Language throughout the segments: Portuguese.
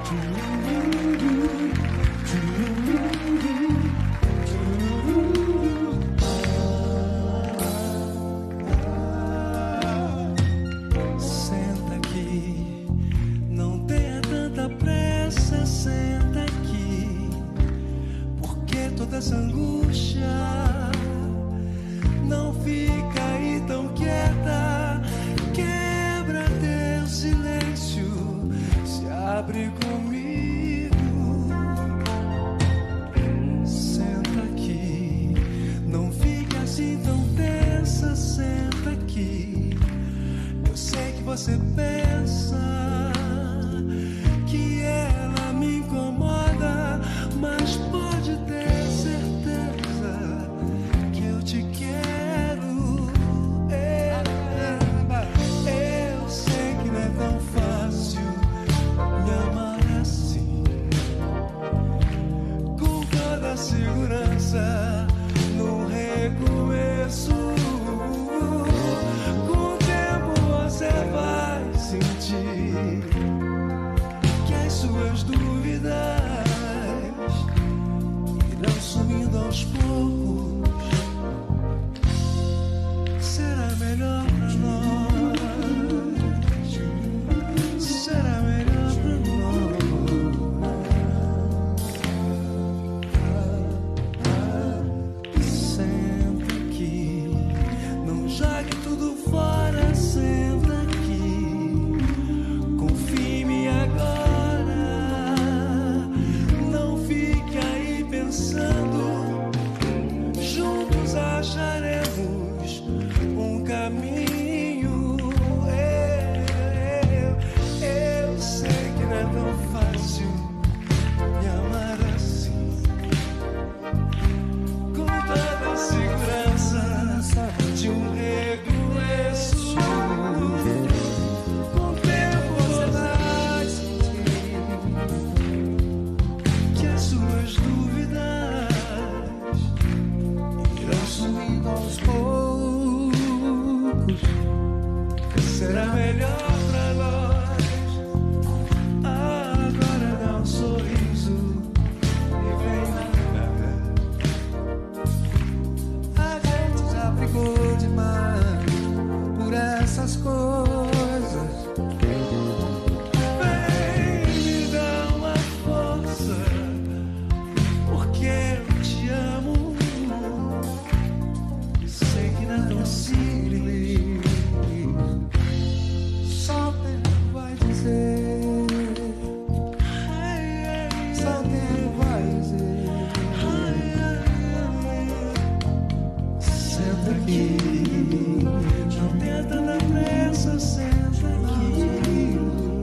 Senta aqui, não tenha tanta pressa, senta aqui, porque toda essa angústia não fica aí tão quieta. Quebra teu silêncio, se abre comigo. Senta aqui, não fique assim tão tensa. Senta aqui, eu sei que você pensa que ela me incomoda, mas pode ter certeza que eu te quero. Eu sei que não é tão fácil me amar assim, com toda a segurança no recomeço. Com o tempo você vai sentir que as suas dúvidas irão sumindo aos poucos. Será melhor pra nós, será melhor pra nós. Senta aqui, não jogue tudo fora. Senta aqui, confie em mim agora. Não fique aí pensando, juntos acharemos um caminho. Eu sei que não é tão fácil me amar assim, com toda a segurança de um recomeço. Com o tempo você vai sentir que as suas dúvidas irão sumindo aos poucos. Será melhor pra nós. Agora dá um sorriso e vem cá. A gente já brigou demais por essas coisas. Vem me dar uma força, porque eu te amo. Sei que não é tão simples, só o tempo vai dizer. Só o tempo vai dizer. Senta aqui, não tenha tanta pressa. Senta aqui,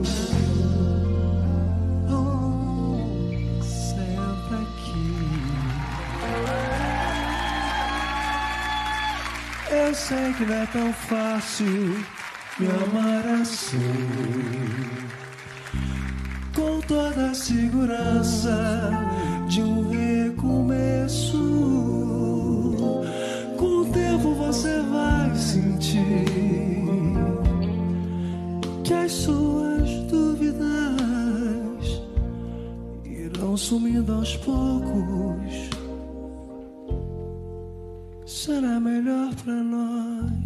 senta aqui. Eu sei que não é tão fácil me amar assim, com toda a segurança de um recomeço. Com o tempo você vai sentir que as suas dúvidas irão sumindo aos poucos. Será melhor pra nós.